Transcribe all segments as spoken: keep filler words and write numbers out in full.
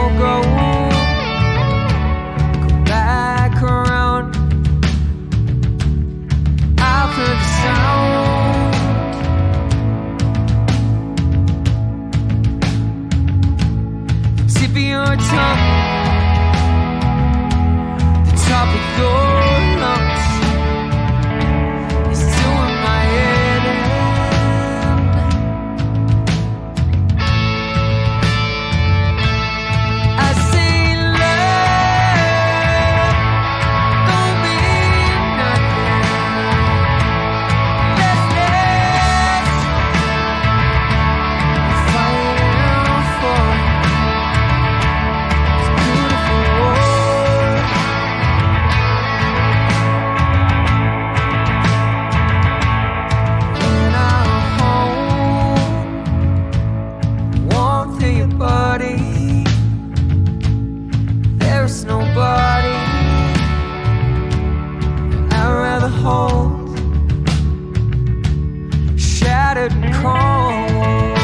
go. Come back around. I've heard the sound. The tip of your tongue, the top of your lungs is doing my head in. I say love don't mean nothing. Let's let fighting for this beautiful world. When I'm home, warmth to your body. There's nobody I'd rather hold, shattered and cold.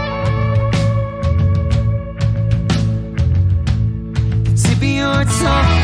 The tip of your tongue,